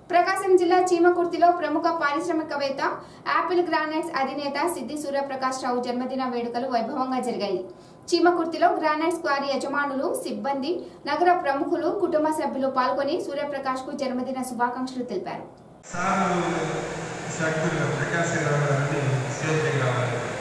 ప్రకాశం జిల్లా చీమకుర్తిలో ప్రముఖ పారిశ్రామికవేత్త యాపిల్ గ్రానైట్స్ అధినేత సిద్ధి సూర్యప్రకాష్ రావు జన్మదిన వేడుకలు వైభవంగా జరిగాయి. చీమకుర్తిలో గ్రానైట్స్ క్వారీ యజమానులు, సిబ్బంది, నగర ప్రముఖులు, కుటుంబ సభ్యులు పాల్గొని సూర్యప్రకాష్ కు జన్మదిన శుభాకాంక్షలు తెలిపారు.